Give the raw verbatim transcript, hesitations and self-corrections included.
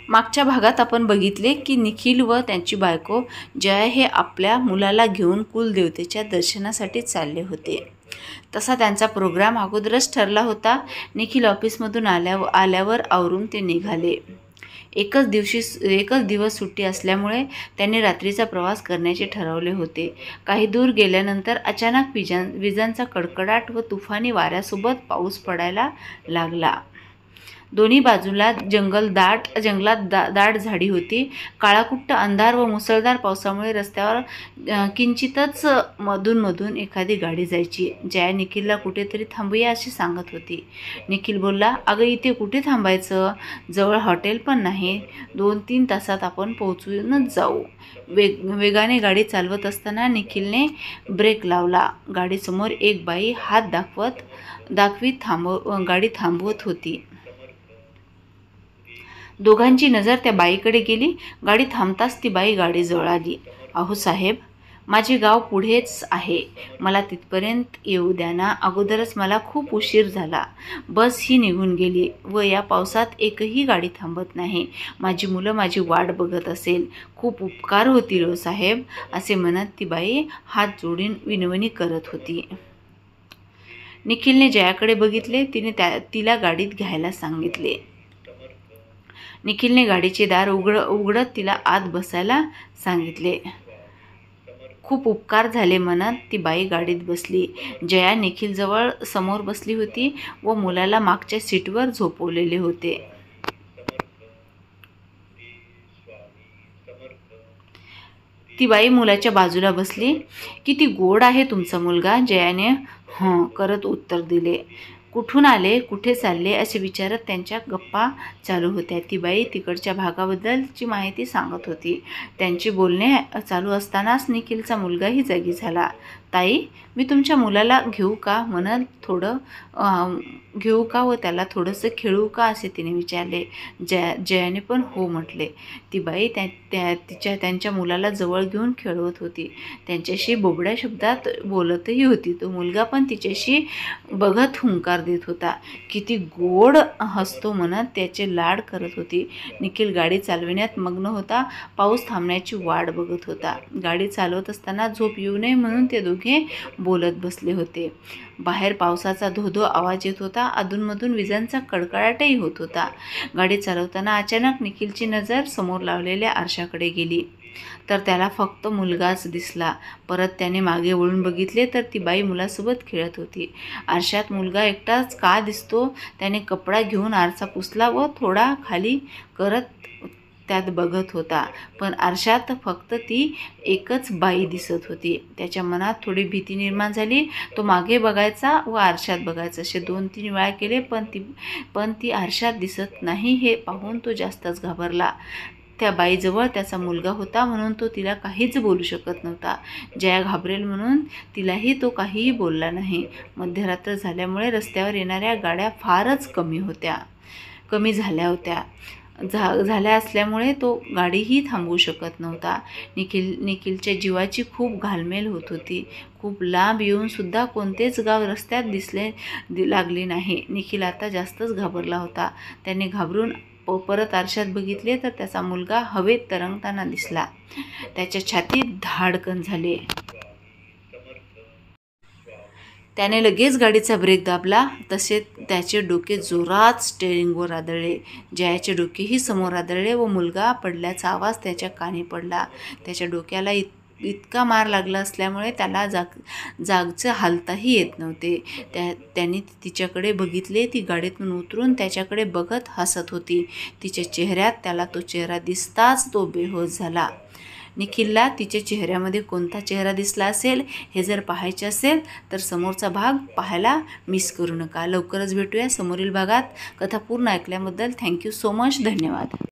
मागच्या भागात आपण बघितले की निखिल व त्यांची बायको जया हे आपल्या मुलाला घेऊन कुलदेवतेच्या दर्शनासाठी चालले होते। तसा त्यांचा प्रोग्राम अगोदरच ठरला होता। निखिल ऑफिसमधून आल्यावर आल्यावर आवरून ते निघाले। एकच दिवशी एकच दिवस सुट्टी असल्यामुळे त्यांनी रात्रीचा प्रवास करण्याचे ठरवले होते। काही दूर गेल्यानंतर अचानक विजां विजांचा कडकडाट व तुफानी वाऱ्यासोबत पाऊस पडायला लागला। दोन्ही बाजूला जंगल दाट जंगलात दा दाट झाडी होती। काळाकुट्ट अंधार व मुसळधार पावसामुळे रस्त्यावर किंचितच मधून-मधून एखादी गाडी जायची। जया निखिलला कुठेतरी थांबूया असे सांगत होती। निखिल बोलला, अगं इथे कुठे थांबायचं? जवळ हॉटेल पण नाही। दोन तीन तासात आपण पोहोचूनच जाऊ। वेग वेगाने गाडी चालवत असताना निखिलने ब्रेक लावला। गाडीसमोर एक बाई हात दाखवत दाखवीत थांबव गाडी थांबवत होती। दोघांची नजर त्या बाईकडे गेली। गाडी थांबताच ती बाई गाडीजवळ आली। अहो साहेब, माझे गाव पुढेच आहे, मला तिथपर्यंत येऊ द्या ना। अगोदरच मला खूप उशीर झाला। बस ही निघून गेली व या पावसात एकही गाडी थांबत नाही। माझी मुलं माझी वाट बघत असेल। खूप उपकार होतील हो साहेब, असे म्हणत ती बाई हात जोडून विनवणी करत होती। निखिलने जयाकडे बघितले। तिने त्या तिला गाडीत घ्यायला सांगितले। निखिलने गाडीचे दार उघड उघडत तिला आत बसायला सांगितले। खूप उपकार झाले म्हणत ती बाई गाडीत बसली। जया निखिलजवळ समोर बसली होती व मुलाला मागच्या सीटवर झोपवलेले होते। ती बाई मुलाच्या बाजूला बसली। किती गोड आहे तुमचा मुलगा, जयाने हं करत उत्तर दिले। कुठून आले, कुठे चालले असे विचारत त्यांच्या गप्पा चालू होत्या। ती बाई तिकडच्या भागाबद्दलची माहिती सांगत होती। त्यांचे बोलणे चालू असतानाच निखिलचा मुलगाही जागी झाला। ताई, मी तुमच्या मुलाला घेऊ का म्हणत थोडं घेऊ का व त्याला थोडंसं खेळू का असे तिने विचारले। जया जयाने पण हो म्हटले। ती बाई त्या त्या तिच्या त्यांच्या मुलाला जवळ घेऊन खेळवत होती। त्यांच्याशी बोबड्या शब्दात बोलतही होती। तो मुलगा पण तिच्याशी बघत हुंकार देत होता। किती गोड हसतो म्हणत त्याचे लाड करत होती। निखिल गाडी चालविण्यात मग्न होता। पाऊस थांबण्याची वाट बघत होता। गाडी चालवत असताना झोप येऊ नये म्हणून ते दोघे बोलत बसले होते। बाहेर पावसाचा धो-धो आवाज येत होता। अधूनमधून विजांचा कडकडाटही होत होता। गाडी चालवताना अचानक निखिलची नजर समोर लावलेल्या आरशाकडे गेली तर त्याला फक्त मुलगाच दिसला। परत त्याने मागे वळून बघितले तर ती बाई मुलासोबत खेळत होती। आरशात मुलगा एकटाच का दिसतो? त्याने कपडा घेऊन आरसा पुसला व थोडा खाली करत त्यात बघत होता, पण आरशात फक्त ती एकच बाई दिसत होती। त्याच्या मनात थोडी भीती निर्माण झाली। तो मागे बघायचा व आरशात बघायचा असे दोन तीन वेळा केले, पण ती पण ती आरशात दिसत नाही हे पाहून तो जास्तच घाबरला। त्या बाईजवळ त्याचा मुलगा होता म्हणून तो तिला काहीच बोलू शकत नव्हता। जया घाबरेल म्हणून तिलाही तो काहीही बोलला नाही। मध्यरात्र झाल्यामुळे रस्त्यावर येणाऱ्या गाड्या फारच कमी होत्या कमी झाल्या होत्या झा झाल्या असल्यामुळे तो गाडीही थांबवू शकत नव्हता। निखिल निखिलच्या जीवाची खूप घालमेल होत होती। खूप लांब येऊन सुद्धा कोणतेच गाव रस्त्यात दिसले लागले नाही। निखिल आता जास्तच घाबरला होता। त्याने घाबरून परत आरशात बघितले तर त्याचा मुलगा हवेत तरंगताना दिसला। त्याच्या छातीत धाडकन झाले। त्याने लगेच गाडीचा ब्रेक दाबला। तसे त्याचे डोके जोरात स्टेअरिंगवर आदळले। जयाचे डोकेही समोर आदळले व मुलगा पडल्याचा आवाज त्याच्या कानी पडला। त्याच्या डोक्याला इत इतका मार लागला असल्यामुळे त्याला जाग जागचं हालताही येत नव्हते। त्या त्याने तिच्याकडे बघितले। ती गाडीतून उतरून त्याच्याकडे बघत हसत होती। तिच्या चेहऱ्यात त्याला तो चेहरा दिसताच तो बेहोश झाला। निखिलला तिच्या चेहऱ्यामध्ये कोणता चेहरा दिसला असेल हे जर पाहायचे असेल तर समोरचा भाग पाहायला मिस करू नका। लवकरच भेटूया समोरील भागात। कथा पूर्ण ऐकल्याबद्दल थँक्यू सो मच, धन्यवाद।